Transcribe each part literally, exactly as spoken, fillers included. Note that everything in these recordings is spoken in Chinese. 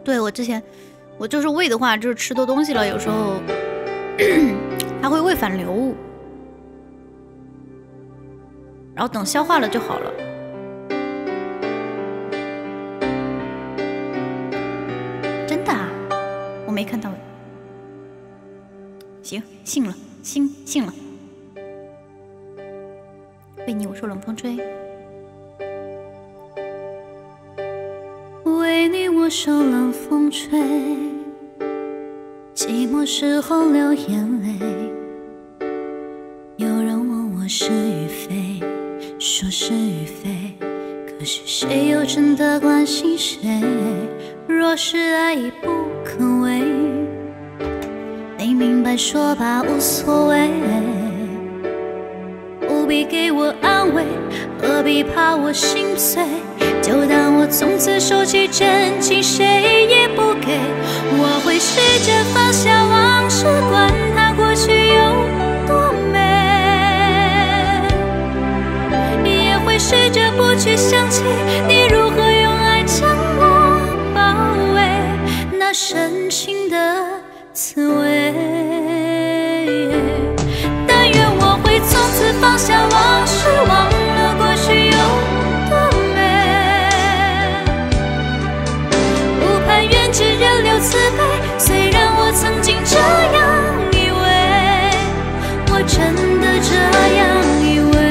对我之前，我就是胃的话，就是吃多东西了，有时候它会胃反流，然后等消化了就好了。真的啊，我没看到。行，信了，信信了。为你我受冷风吹。 为你我受冷风吹，寂寞时候流眼泪。有人问我是与非，说是与非，可是谁又真的关心谁？若是爱已不可为，你明白说吧无所谓，不必给我安慰，何必怕我心碎？就当我从此收起真情，谁也不给。我会试着放下往事，管它过去有多美，也会试着不去想起你如何用爱将我包围，那深情的滋味。但愿我会从此放下往事，忘了过去有多美，不盼缘只人留慈悲。虽然我曾经这样以为，我真的这样以为。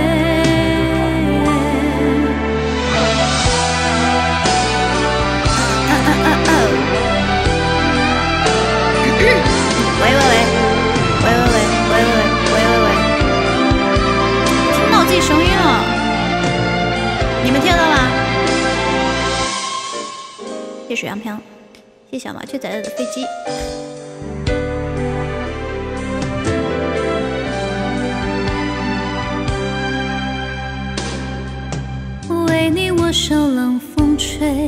啊啊啊啊！喂喂喂喂喂喂喂喂喂喂喂！听到自己声音了，你们听到吗？谢水杨飘，谢小麻雀仔仔的飞机。 为你我受冷风吹，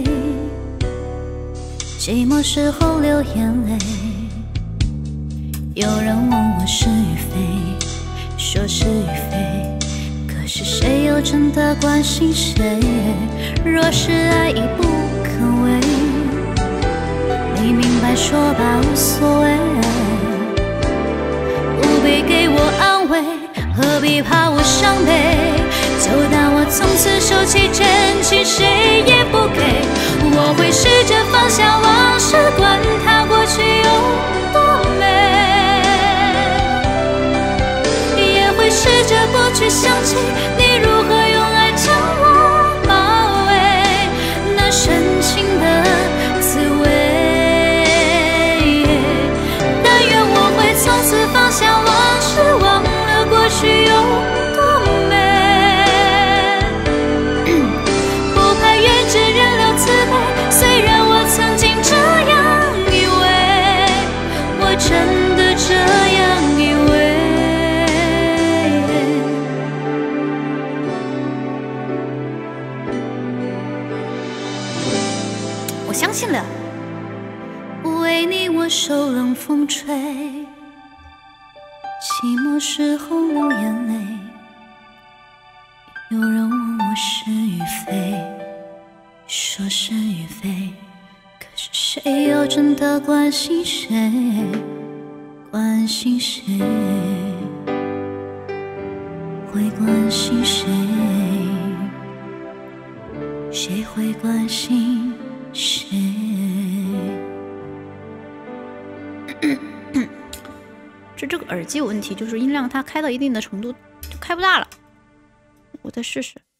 寂寞时候流眼泪。有人问我是与非，说是与非，可是谁又真的关心谁？若是爱已不可为，你明白说吧无所谓，不必给我安慰，何必怕我伤悲？就当我从此收起真情，谁也不给。我会试着放下往事，管它过去有多美，也会试着不去想起你如何用爱将我包围，那深情的滋味。但愿我会从此放下往事，忘了过去有多美，不盼缘只人留慈悲。虽然我曾经这样以为，我真的这样以为。 我相信了。 为你我受冷风吹，寂寞时候流眼泪。有人问我是与非，说是与非，可是谁又真的关心谁？关心谁？会关心谁？谁会关心谁？ 就这个耳机有问题，就是音量它开到一定的程度就开不大了。我再试试。